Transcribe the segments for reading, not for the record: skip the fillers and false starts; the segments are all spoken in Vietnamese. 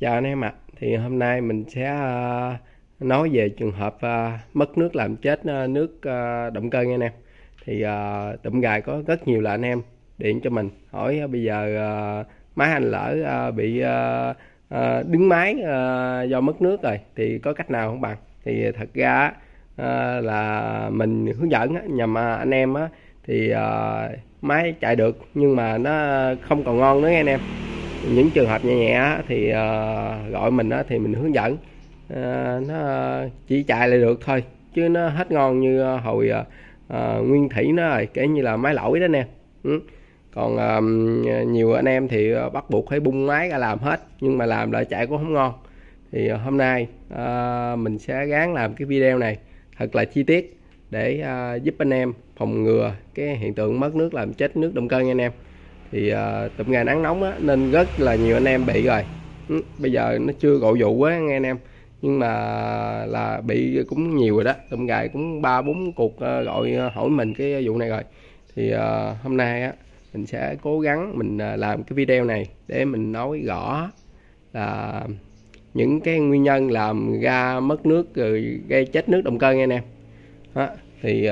Chào anh em ạ. Thì hôm nay mình sẽ nói về trường hợp mất nước làm chết nước động cơ nha anh em. Thì Tụm gài có rất nhiều là anh em điện cho mình hỏi bây giờ máy anh lỡ bị đứng máy do mất nước rồi thì có cách nào không bạn? Thì thật ra là mình hướng dẫn nhằm anh em thì máy chạy được nhưng mà nó không còn ngon nữa nha anh em. Những trường hợp nhẹ nhẹ thì gọi mình thì mình hướng dẫn, nó chỉ chạy lại được thôi chứ nó hết ngon như hồi nguyên thủy nó rồi, kể như là máy lỗi đó nè. Còn nhiều anh em thì bắt buộc phải bung máy ra làm hết nhưng mà làm lại chạy cũng không ngon. Thì hôm nay mình sẽ gắng làm cái video này thật là chi tiết để giúp anh em phòng ngừa cái hiện tượng mất nước làm chết nước động cơ nha anh em. Thì tụm gà nắng nóng á, nên rất là nhiều anh em bị rồi. Bây giờ nó chưa gọi vụ quá nghe anh em, nhưng mà là bị cũng nhiều rồi đó. Tụm gà cũng 3-4 cuộc gọi hỏi mình cái vụ này rồi. Thì hôm nay á mình sẽ cố gắng mình làm cái video này để mình nói rõ là những cái nguyên nhân làm ra mất nước rồi gây chết nước động cơ nha anh em đó. Thì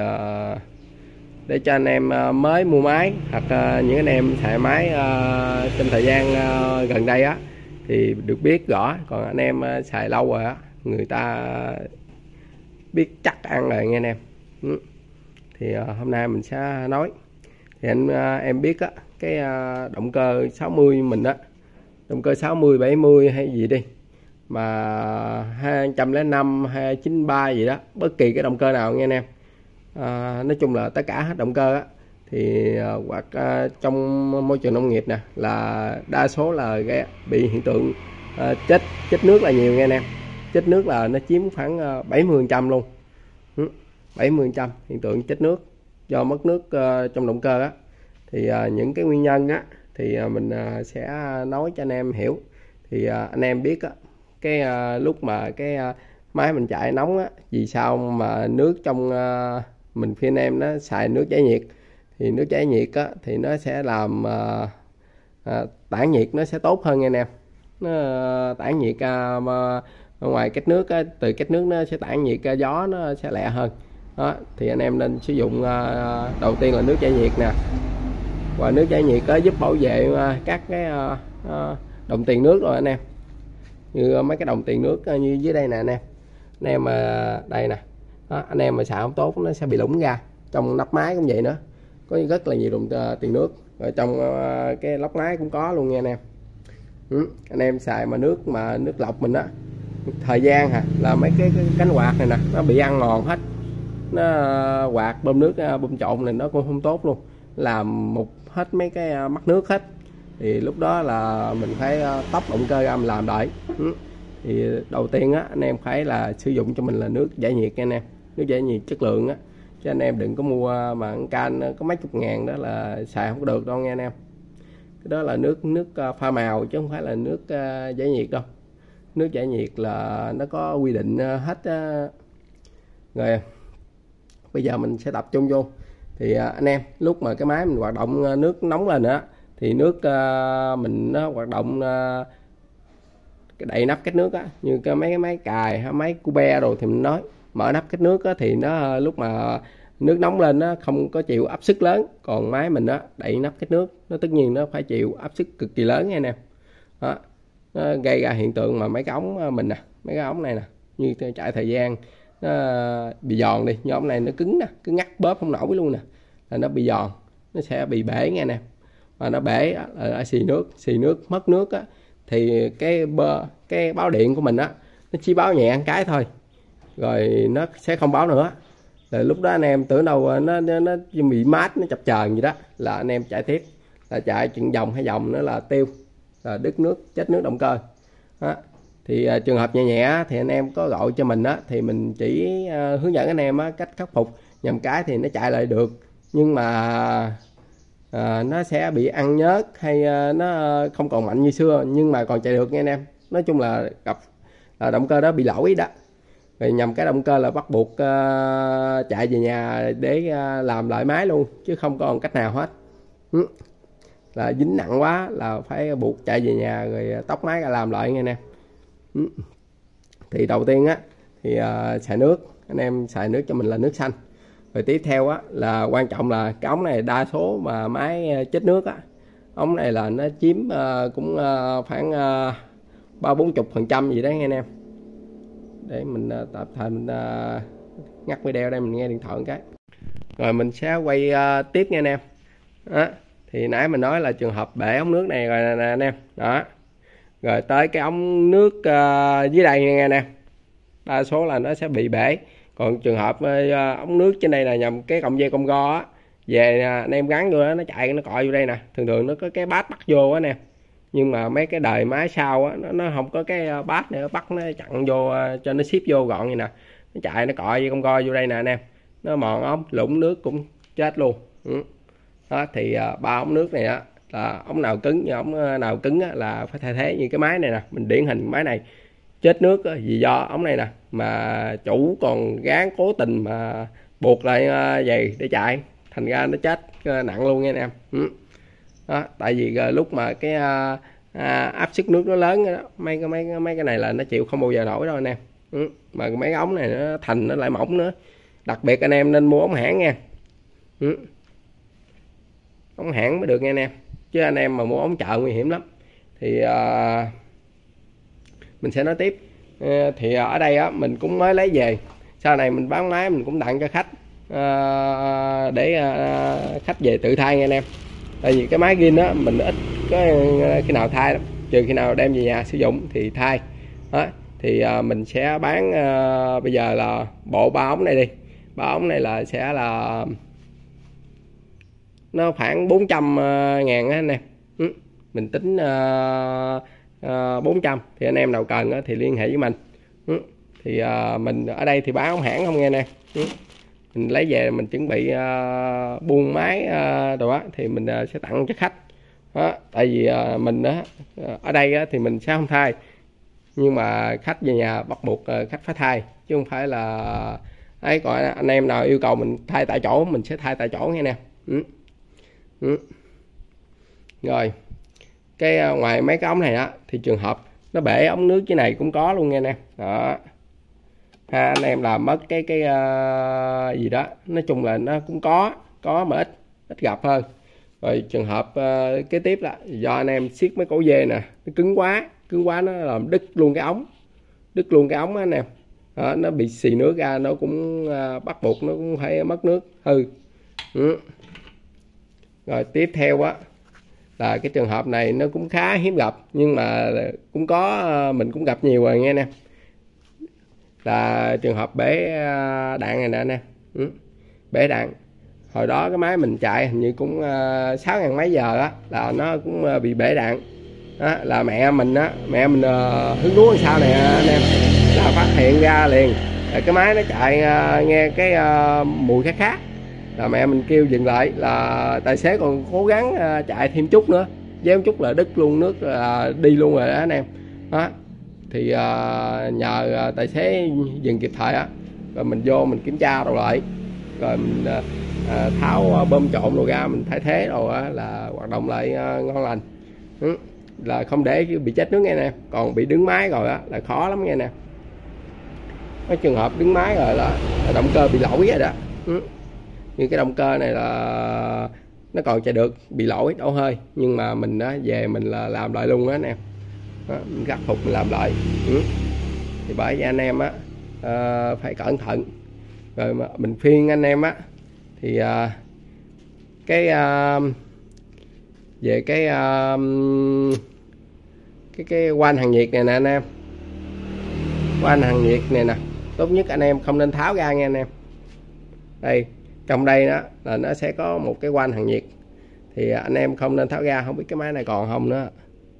để cho anh em mới mua máy hoặc những anh em xài máy trong thời gian gần đây á thì được biết rõ. Còn anh em xài lâu rồi á, người ta biết chắc ăn rồi nghe anh em. Thì hôm nay mình sẽ nói. Thì em biết á, cái động cơ 60 mình á, động cơ 60 70 hay gì đi mà 205 293 gì đó, bất kỳ cái động cơ nào nghe anh em. Nói chung là tất cả hết động cơ á, thì hoặc trong môi trường nông nghiệp nè là đa số là bị hiện tượng chết nước là nhiều nha anh em. Chết nước là nó chiếm khoảng 70% luôn. 70% hiện tượng chết nước do mất nước trong động cơ á. Thì những cái nguyên nhân á thì mình sẽ nói cho anh em hiểu. Thì anh em biết á, cái lúc mà cái máy mình chạy nóng á, vì sao mà nước trong mình khuyên em nó xài nước giải nhiệt. Thì nước giải nhiệt á thì nó sẽ làm tản nhiệt nó sẽ tốt hơn nha anh em. Nó tản nhiệt mà ngoài cách nước á, từ cách nước nó sẽ tản nhiệt gió nó sẽ lẹ hơn đó. Thì anh em nên sử dụng đầu tiên là nước giải nhiệt nè. Và nước giải nhiệt giúp bảo vệ các cái đồng tiền nước rồi anh em, như mấy cái đồng tiền nước như dưới đây nè anh em. Anh em đây nè đó, anh em mà xài không tốt nó sẽ bị lủng ra. Trong nắp máy cũng vậy nữa, có rất là nhiều đồng tiền nước. Rồi trong cái lốc máy cũng có luôn nha anh em. Anh em xài mà nước lọc mình á, thời gian là mấy cái cánh quạt này nè nó bị ăn mòn hết. Nó quạt bơm nước bơm trộn này nó cũng không tốt luôn, làm một hết mấy cái mắc nước hết. Thì lúc đó là mình phải tóc động cơ ra mình làm lại. Thì đầu tiên á anh em phải là sử dụng cho mình là nước giải nhiệt nha anh em. Nước giải nhiệt chất lượng á, chứ anh em đừng có mua mà can có mấy chục ngàn đó là xài không có được đâu nha anh em. Cái đó là nước pha màu chứ không phải là nước giải nhiệt đâu. Nước giải nhiệt là nó có quy định hết rồi. Bây giờ mình sẽ tập trung vô. Thì anh em lúc mà cái máy mình hoạt động nước nóng lên nữa thì nước mình nó hoạt động cái đậy nắp cách nước á, như cái mấy cái máy cài hay máy cube rồi thì mình nói mở nắp cách nước á, thì nó lúc mà nước nóng lên nó không có chịu áp suất lớn. Còn máy mình á đậy nắp cách nước nó tất nhiên nó phải chịu áp suất cực kỳ lớn nha anh em đó. Nó gây ra hiện tượng mà mấy cái ống mình nè, mấy cái ống này nè, như chạy thời gian nó bị giòn đi, như ống này nó cứng nè, cứ ngắt bóp không nổi luôn nè, là nó bị giòn, nó sẽ bị bể nha anh em. Mà nó bể là xì nước mất nước á, thì cái báo điện của mình á nó chỉ báo nhẹ một cái thôi rồi nó sẽ không báo nữa. Rồi lúc đó anh em tưởng đâu nó bị mát, nó chập chờn gì đó là anh em chạy tiếp, là chạy chừng vòng 2 vòng nữa là tiêu, là đứt nước, chết nước động cơ đó. Thì trường hợp nhẹ nhẹ thì anh em có gọi cho mình á, thì mình chỉ hướng dẫn anh em cách khắc phục. Nhầm cái thì nó chạy lại được nhưng mà nó sẽ bị ăn nhớt hay nó không còn mạnh như xưa, nhưng mà còn chạy được nha anh em. Nói chung là gặp động cơ đó bị lỗi đó, rồi nhầm cái động cơ là bắt buộc chạy về nhà để làm lại máy luôn, chứ không còn cách nào hết. Là dính nặng quá là phải buộc chạy về nhà rồi tóc máy ra làm lại nha anh em. Thì đầu tiên á thì xài nước, anh em xài nước cho mình là nước xanh. Rồi tiếp theo á là quan trọng là cái ống này đa số mà máy chết nước á, ống này là nó chiếm cũng khoảng 30-40% gì đấy nghe anh em. Để mình tạm thời mình ngắt video đây, mình nghe điện thoại một cái rồi mình sẽ quay tiếp nha anh em. Đó, thì nãy mình nói là trường hợp bể ống nước này rồi nè anh em. Đó, rồi tới cái ống nước dưới đây nha anh em, đa số là nó sẽ bị bể. Còn trường hợp ống nước trên đây là nhằm cái cọng dây cong go á, về anh em gắn vô đó, nó chạy nó cọ vô đây nè, thường thường nó có cái bát bắt vô á nè. Nhưng mà mấy cái đời máy sau á nó không có cái bát nữa, bắt nó chặn vô cho nó ship vô gọn vậy nè, nó chạy nó cọ dây cong go vô đây nè anh em, nó mòn ống lũng nước cũng chết luôn. Đó thì ba ống nước này á là ống nào cứng, như ống nào cứng á, là phải thay thế. Như cái máy này nè, mình điển hình máy này chết nước á, vì do ống này nè, mà chủ còn gán cố tình mà buộc lại giày để chạy, thành ra nó chết nặng luôn nha anh em. Đó, tại vì lúc mà cái áp suất nước nó lớn đó, mấy cái này là nó chịu không bao giờ nổi đâu anh em. Mà mấy ống này nó thành nó lại mỏng nữa. Đặc biệt anh em nên mua ống hãng nha. Ống hãng mới được nha anh em, chứ anh em mà mua ống chợ nguy hiểm lắm. Thì mình sẽ nói tiếp. Thì ở đây á mình cũng mới lấy về, sau này mình bán máy mình cũng tặng cho khách để khách về tự thay nha anh em. Tại vì cái máy gin á mình ít có khi nào thay lắm, trừ khi nào đem về nhà sử dụng thì thay. Đó, thì mình sẽ bán bây giờ là bộ 3 ống này đi. 3 ống này là sẽ là nó khoảng 400.000 á anh em. Mình tính 400, thì anh em nào cần thì liên hệ với mình. Thì mình ở đây thì bán ống hãng không nghe anh em. Mình lấy về mình chuẩn bị buôn máy đồ á, thì mình sẽ tặng cho khách. Đó, tại vì mình ở đây thì mình sẽ không thay, nhưng mà khách về nhà bắt buộc khách phải thay, chứ không phải là ấy. Còn anh em nào yêu cầu mình thay tại chỗ mình sẽ thay tại chỗ nghe nè. Rồi cái ngoài mấy cái ống này á thì trường hợp nó bể ống nước dưới này cũng có luôn nghe nè. Đó ha, anh em làm mất cái gì đó, nói chung là nó cũng có mà ít gặp hơn. Rồi trường hợp kế tiếp là do anh em siết mấy cổ dê nè, nó cứng quá nó làm đứt luôn cái ống á anh em. Đó, nó bị xì nước ra, nó cũng bắt buộc nó cũng phải mất nước hư. Rồi tiếp theo á là cái trường hợp này nó cũng khá hiếm gặp, nhưng mà cũng có, mình cũng gặp nhiều rồi nghe nè, là trường hợp bể đạn này nè anh em. Bể đạn hồi đó cái máy mình chạy hình như cũng 6.000 mấy giờ á, là nó cũng bị bể đạn. Đó, là mẹ mình hứng đuối sao nè anh em, là phát hiện ra liền. Cái máy nó chạy nghe cái mùi khác, là mẹ mình kêu dừng lại, là tài xế còn cố gắng chạy thêm chút nữa, gieo chút là đứt luôn nước, đi luôn rồi đó anh em. Đó thì nhờ tài xế dừng kịp thời á, rồi mình vô mình kiểm tra rồi lại, rồi mình tháo bơm trộn đồ ra, mình thay thế rồi á, là hoạt động lại ngon lành. Là không để bị chết nước nghe nè. Còn bị đứng máy rồi á là khó lắm nghe nè. Cái trường hợp đứng máy rồi là động cơ bị lỗi rồi đó. Như cái động cơ này là nó còn chạy được, bị lỗi đổ hơi, nhưng mà mình về mình là làm lại luôn đó anh em. Mình khắc phục mình làm lại. Thì bởi vì anh em á phải cẩn thận. Rồi mà mình khuyên anh em á thì về cái van hàng nhiệt này nè anh em. Van hàng nhiệt này nè, tốt nhất anh em không nên tháo ra nha anh em. Đây trong đây đó là nó sẽ có một cái van hàng nhiệt, thì anh em không nên tháo ra. Không biết cái máy này còn không nữa,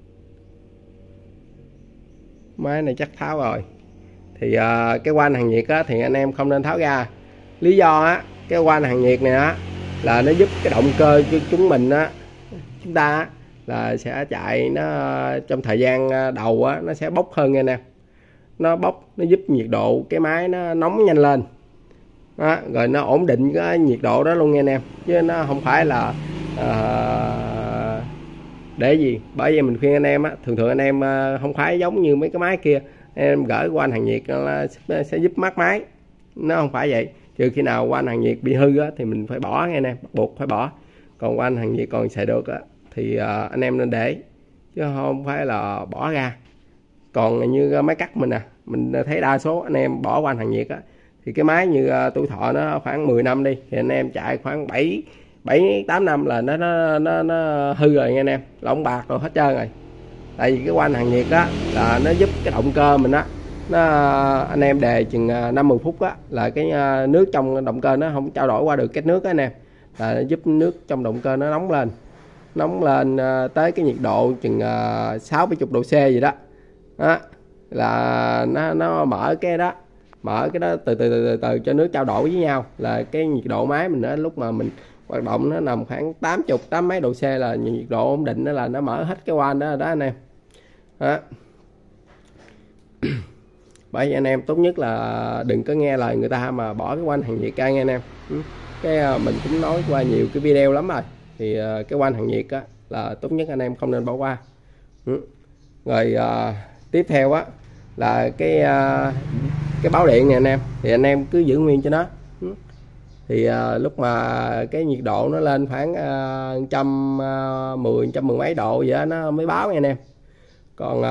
máy này chắc tháo rồi. Thì cái van hàng nhiệt á thì anh em không nên tháo ra. Lý do á, cái van hàng nhiệt này á là nó giúp cái động cơ của chúng ta á, là sẽ chạy nó trong thời gian đầu á, nó sẽ bốc hơn nha anh em. Nó bốc, nó giúp nhiệt độ cái máy nó nóng nhanh lên. Đó, rồi nó ổn định cái nhiệt độ đó luôn nha anh em, chứ nó không phải là Để gì? Bởi vì mình khuyên anh em á, thường thường anh em không phải giống như mấy cái máy kia em gửi qua anh hàng nhiệt sẽ giúp mát máy, nó không phải vậy. Trừ khi nào qua anh hàng nhiệt bị hư á thì mình phải bỏ nghe anh em, bắt buộc phải bỏ. Còn qua anh hàng nhiệt còn xài được á thì anh em nên để, chứ không phải là bỏ ra. Còn như máy cắt mình mình thấy đa số anh em bỏ qua anh hàng nhiệt á thì cái máy như tuổi thọ nó khoảng 10 năm đi thì anh em chạy khoảng 7-8 năm là nó hư rồi nha anh em, lỏng bạc rồi hết trơn rồi. Tại vì cái quanh hàng nhiệt đó là nó giúp cái động cơ mình á, anh em đề chừng 5-10 phút á là cái nước trong động cơ nó không trao đổi qua được cái nước á anh em, là nó giúp nước trong động cơ nó nóng lên tới cái nhiệt độ chừng 60-70 độ C gì đó. Đó là nó mở cái đó từ cho nước trao đổi với nhau, là cái nhiệt độ máy mình đó, lúc mà mình hoạt động nó nằm khoảng 80 mấy độ C là nhiệt độ ổn định, đó là nó mở hết cái van đó anh em. Đó. Bởi vì anh em tốt nhất là đừng có nghe lời người ta mà bỏ cái van hàng nhiệt ra nghe anh em. Cái mình cũng nói qua nhiều cái video lắm rồi, thì cái van hàng nhiệt á là tốt nhất anh em không nên bỏ qua. Rồi tiếp theo á là cái báo điện này anh em, thì anh em cứ giữ nguyên cho nó. Thì lúc mà cái nhiệt độ nó lên khoảng 110 mấy độ vậy đó, nó mới báo nha anh em. Còn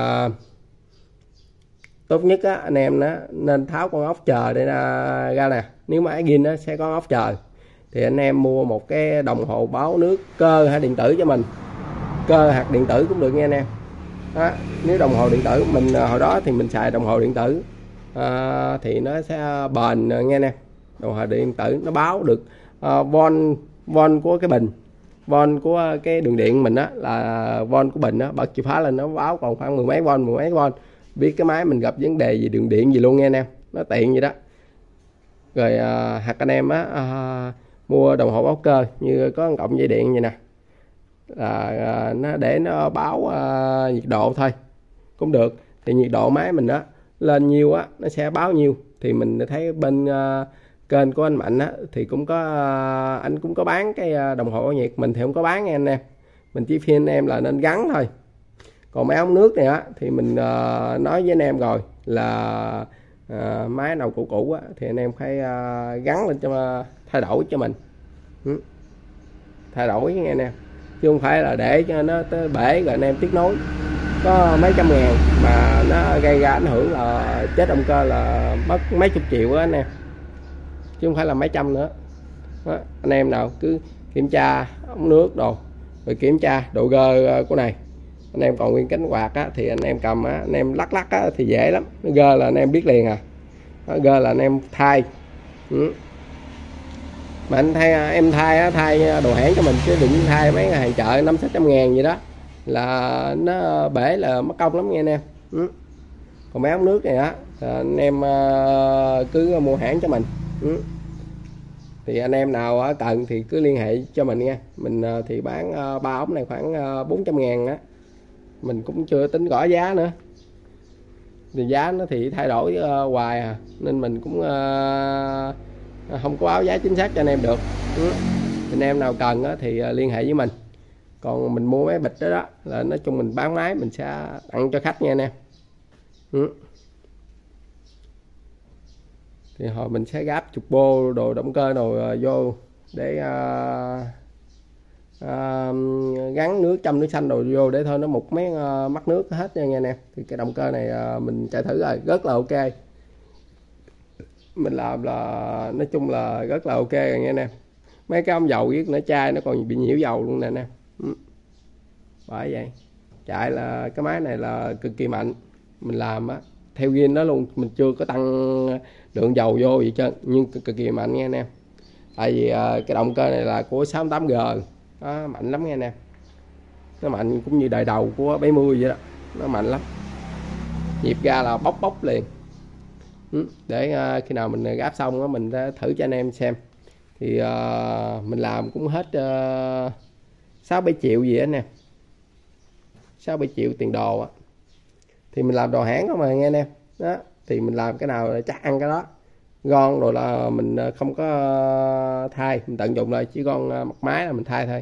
tốt nhất á anh em nên tháo con ốc chờ để ra nè. Nếu mà pin nó sẽ có ốc chờ thì anh em mua một cái đồng hồ báo nước cơ hay điện tử cho mình, cơ hoặc điện tử cũng được nha anh em. Đó, nếu đồng hồ điện tử mình hồi đó thì mình xài đồng hồ điện tử thì nó sẽ bền nghe nè. Đồng hồ điện tử nó báo được von của cái bình, von của cái đường điện mình á, là von của bình á, bật chìa khóa lên nó báo còn khoảng mười mấy von, biết cái máy mình gặp vấn đề gì đường điện gì luôn nghe nè, nó tiện vậy đó. Rồi hoặc anh em á mua đồng hồ báo cơ như có cộng dây điện vậy nè, là nó để nó báo nhiệt độ thôi cũng được. Thì nhiệt độ máy mình đó lên nhiêu á nó sẽ báo nhiêu. Thì mình thấy bên kênh của anh Mạnh á thì cũng có anh cũng có bán cái đồng hồ nhiệt, mình thì không có bán nha anh em, mình chỉ khuyên anh em là nên gắn thôi. Còn mấy ống nước này á thì mình nói với anh em rồi là máy nào cũ á thì anh em phải gắn lên cho thay đổi cho mình, thay đổi nghe anh em, chứ không phải là để cho nó tới bể rồi anh em tiếc nối có mấy trăm ngàn mà nó gây ra ảnh hưởng là chết động cơ là mất mấy chục triệu á anh em, chứ không phải là mấy trăm nữa. Đó, anh em nào cứ kiểm tra ống nước đồ, rồi kiểm tra độ gơ của này. Anh em còn nguyên cánh quạt á thì anh em cầm á, anh em lắc á thì dễ lắm, nó gơ là anh em biết liền gơ là anh em thay. Mà anh em thay đồ hãng cho mình, chứ đừng thay mấy hàng chợ 500-600 ngàn gì đó là nó bể là mất công lắm nha anh em. Còn mấy ống nước này á anh em cứ mua hãng cho mình. Thì anh em nào cần thì cứ liên hệ cho mình nha. Mình thì bán 3 ống này khoảng 400 ngàn á, mình cũng chưa tính gõ giá nữa, thì giá nó thì thay đổi hoài nên mình cũng không có báo giá chính xác cho anh em được. Anh em nào cần thì liên hệ với mình. Còn mình mua mấy bịch đó là nói chung mình bán máy mình sẽ tặng cho khách nha anh em. Thì hồi mình sẽ gáp chục bô đồ động cơ đồ vô để gắn nước châm nước xanh đồ vô để thôi nó mục mấy mắt nước hết nha anh em. Thì cái động cơ này mình chạy thử rồi rất là ok, mình làm là nói chung là rất là ok rồi nha anh em. Mấy cái ống dầu với nó chai nó còn bị nhiễu dầu luôn nè anh em. Bởi vậy chạy là cái máy này là cực kỳ mạnh, mình làm á theo ghiên đó luôn, mình chưa có tăng lượng dầu vô gì trơn, nhưng cực kỳ mạnh nha anh em. Tại vì cái động cơ này là của 68G đó, mạnh lắm nha anh em, nó mạnh cũng như đời đầu của 70 vậy đó, nó mạnh lắm, nhịp ga là bốc liền. Để khi nào mình gáp xong đó, mình thử cho anh em xem. Thì mình làm cũng hết 6-7 triệu gì đó anh em, 6-7 triệu tiền đồ á. Thì mình làm đồ hãng không mà nghe anh em. Đó thì mình làm cái nào là chắc ăn cái đó, gon rồi là mình không có thay, mình tận dụng lại chỉ con mặt máy là mình thay thôi.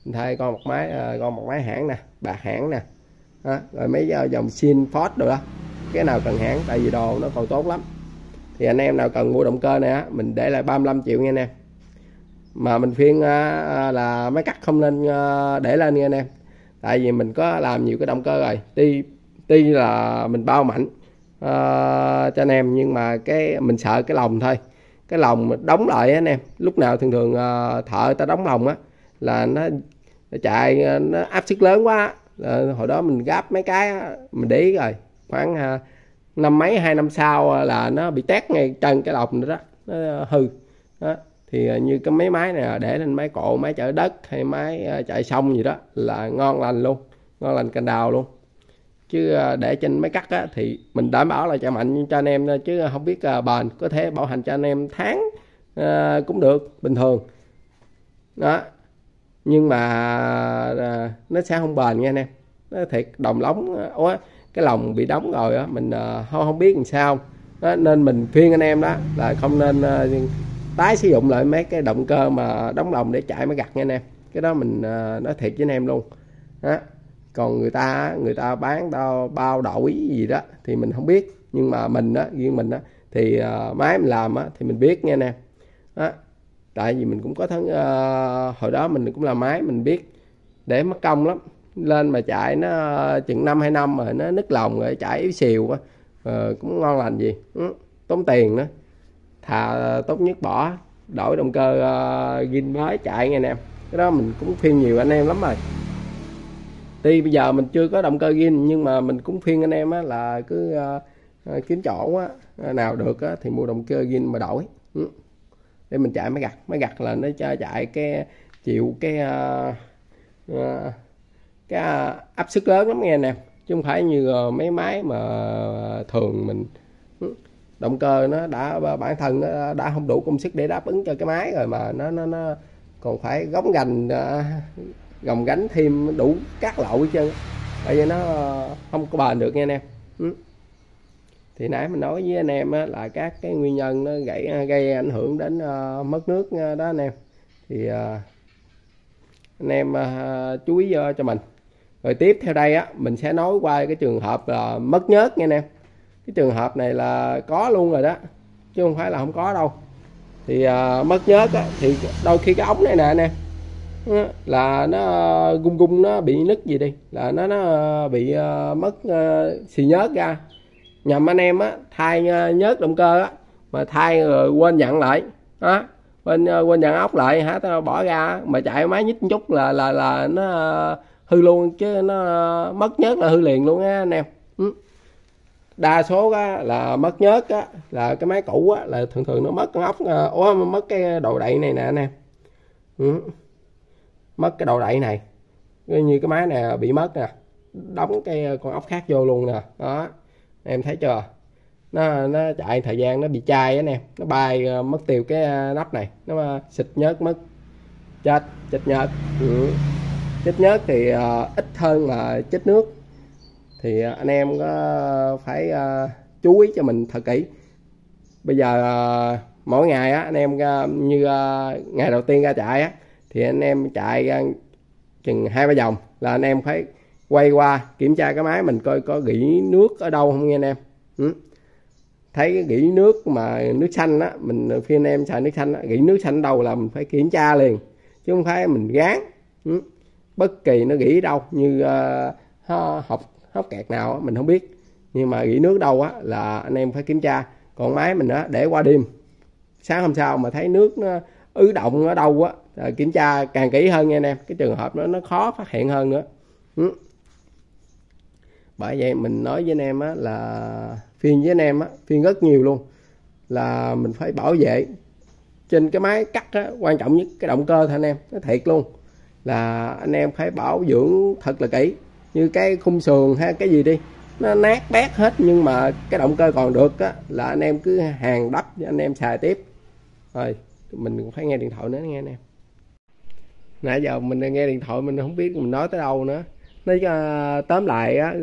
mình thay con một máy hãng nè, bạc hãng nè đó. Rồi mấy dòng Sin Ford rồi đó, cái nào cần hãng, tại vì đồ nó còn tốt lắm. Thì anh em nào cần mua động cơ này á, mình để lại 35 triệu nha anh em. Mà mình khuyên là máy cắt không nên để lên nha anh em, tại vì mình có làm nhiều cái động cơ rồi, tuy là mình bao mạnh cho anh em, nhưng mà cái mình sợ cái lồng thôi, cái lồng đóng lại á anh em. Lúc nào thường thợ ta đóng lồng á là nó chạy, nó áp suất lớn quá. Hồi đó mình gáp mấy cái á, mình để ý rồi, khoảng năm mấy 2 năm sau là nó bị tét ngay chân cái lồng nữa đó, nó hư đó. Thì như cái mấy máy này để lên máy cộ, máy chở đất hay máy chạy sông gì đó là ngon lành luôn, ngon lành cành đào luôn. Chứ để trên máy cắt á, thì mình đảm bảo là chạy mạnh cho anh em, chứ không biết bền, có thể bảo hành cho anh em tháng cũng được bình thường đó. Nhưng mà nó sẽ không bền nha anh em, nó thiệt đồng lóng. Cái lồng bị đóng rồi á, mình không biết làm sao đó. Nên mình khuyên anh em đó là không nên tái sử dụng lại mấy cái động cơ mà đóng lồng để chạy máy gặt nha anh em. Cái đó mình nói thiệt với anh em luôn đó. Còn người ta bán bao đổi gì đó thì mình không biết, nhưng mà mình á, riêng mình á, thì máy mình làm á, thì mình biết nha anh em đó. Tại vì mình cũng có hồi đó mình cũng làm máy, mình biết để mất công lắm, lên mà chạy nó chừng 1-2 năm rồi nó nứt lồng rồi chạy yếu xìu quá, cũng ngon lành gì, tốn tiền nữa. Thà tốt nhất bỏ, đổi động cơ zin mới chạy nha anh em. Cái đó mình cũng khuyên nhiều anh em lắm rồi. Tuy bây giờ mình chưa có động cơ zin, nhưng mà mình cũng khuyên anh em á, là cứ kiếm chỗ á, nào được á, thì mua động cơ zin mà đổi để mình chạy máy gặt. Máy gặt là nó chạy cái chịu cái áp suất lớn lắm nghe nè, chứ không phải như mấy máy mà thường mình động cơ nó đã bản thân nó đã không đủ công suất để đáp ứng cho cái máy rồi, mà nó còn phải gồng gánh thêm đủ các lậu chứ, tại vì nó không có bền được nha anh em. Thì nãy mình nói với anh em á, là các cái nguyên nhân nó gây ảnh hưởng đến mất nước đó anh em. Thì anh em chú ý cho mình. Rồi tiếp theo đây á, mình sẽ nói qua cái trường hợp là mất nhớt nha anh em. Cái trường hợp này là có luôn rồi đó, chứ không phải là không có đâu. Thì mất nhớt á, thì đôi khi cái ống này nè anh em, là nó gung nó bị nứt gì đi, là nó bị mất xì nhớt ra. Nhầm anh em á, thay nhớt động cơ á, mà thay rồi quên dặn lại đó, quên dặn ốc lại hả, tao bỏ ra mà chạy máy nhích một chút là nó hư luôn, chứ nó mất nhớt là hư liền luôn á anh em. Đa số á, là mất nhớt á, là cái máy cũ á, là thường nó mất con ốc, mất cái đầu đậy này nè anh em. Mất cái đầu đậy này, như cái máy này bị mất nè, đóng cái con ốc khác vô luôn nè đó, em thấy chưa. Nó chạy thời gian nó bị chai á nè, nó bay mất tiêu cái nắp này, nó xịt nhớt mất, chết nhớt. Chết nhớt thì ít hơn là chết nước. Thì anh em có phải chú ý cho mình thật kỹ. Bây giờ mỗi ngày á, anh em như ngày đầu tiên ra chạy á, thì anh em chạy chừng 2-3 vòng là anh em phải quay qua kiểm tra cái máy mình coi có rỉ nước ở đâu không nha anh em. Thấy cái rỉ nước mà nước xanh á, mình khi anh em xài nước xanh á, rỉ nước xanh ở đâu là mình phải kiểm tra liền, chứ không phải mình gán. Bất kỳ nó rỉ đâu, như hốc kẹt nào á, mình không biết, nhưng mà rỉ nước đâu á là anh em phải kiểm tra. Còn máy mình á, để qua đêm, sáng hôm sau mà thấy nước nó ứ động ở đâu á, kiểm tra càng kỹ hơn nha anh em. Cái trường hợp đó nó khó phát hiện hơn nữa. Bởi vậy mình nói với anh em á, là phiên với anh em á, phiên rất nhiều luôn, là mình phải bảo vệ trên cái máy cắt á. Quan trọng nhất cái động cơ thôi anh em, nó thiệt luôn, là anh em phải bảo dưỡng thật là kỹ. Như cái khung sườn hay cái gì đi, nó nát bét hết, nhưng mà cái động cơ còn được á, là anh em cứ hàng đắp cho anh em xài tiếp. Rồi mình cũng phải nghe điện thoại nữa nghe anh em. Nãy giờ mình nghe điện thoại mình không biết mình nói tới đâu nữa. Nói tóm lại á,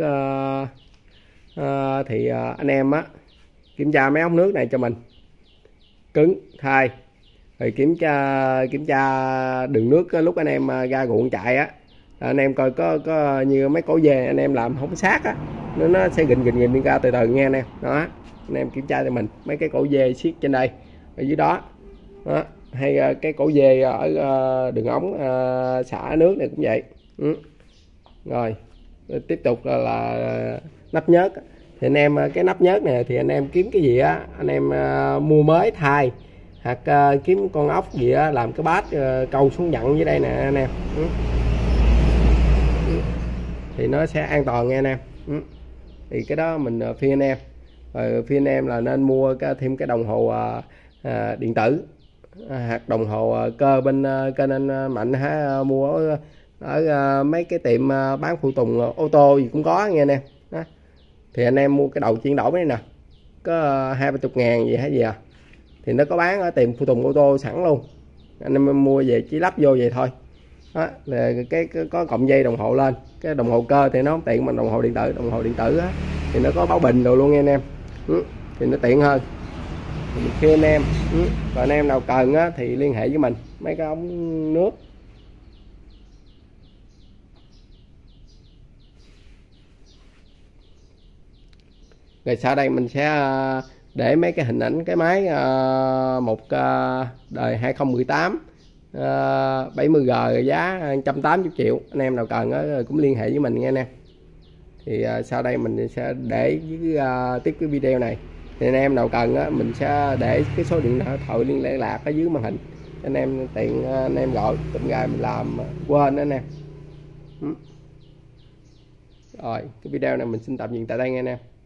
thì anh em á, kiểm tra mấy ống nước này cho mình cứng thay, rồi kiểm tra đường nước lúc anh em ra ruộng chạy á, anh em coi có như mấy cổ dê anh em làm không sát á, nó sẽ gình đi ra từ từ nha anh em. Đó, anh em kiểm tra cho mình mấy cái cổ dê siết trên đây ở dưới đó, đó. Hay cái cổ dê ở đường ống xả nước này cũng vậy. Rồi tiếp tục là nắp nhớt. Thì anh em cái nắp nhớt này thì anh em kiếm cái gì á anh em mua mới thay, hoặc kiếm con ốc gì á làm cái bát câu xuống dặn dưới đây nè anh em. Thì nó sẽ an toàn nha anh em. Thì cái đó mình phiên anh em. Rồi phiên anh em là nên mua thêm cái đồng hồ điện tử, hoặc đồng hồ cơ bên kênh anh Mạnh mua ở mấy cái tiệm bán phụ tùng ô tô gì cũng có nghe anh em. Đó. Thì anh em mua cái đầu chuyển đổi này nè, có 20-30 ngàn gì hay gì à, thì nó có bán ở tiệm phụ tùng ô tô sẵn luôn, anh em mua về chỉ lắp vô vậy thôi. Đó, là cái có cọng dây đồng hồ lên. Cái đồng hồ cơ thì nó không tiện bằng đồng hồ điện tử. Đồng hồ điện tử á, thì nó có báo bình rồi luôn nha anh em. Thì nó tiện hơn. Khi anh em và anh em nào cần á, thì liên hệ với mình mấy cái ống nước. Rồi sau đây mình sẽ để mấy cái hình ảnh cái máy một đời 2018 70G giá 180 triệu. Anh em nào cần cũng liên hệ với mình nha anh em. Thì sau đây mình sẽ để với tiếp cái video này, thì anh em nào cần mình sẽ để cái số điện thoại liên lạc ở dưới màn hình, anh em tiện anh em gọi tụm gài mình làm quên đó anh em. Rồi cái video này mình xin tạm dừng tại đây nha anh em.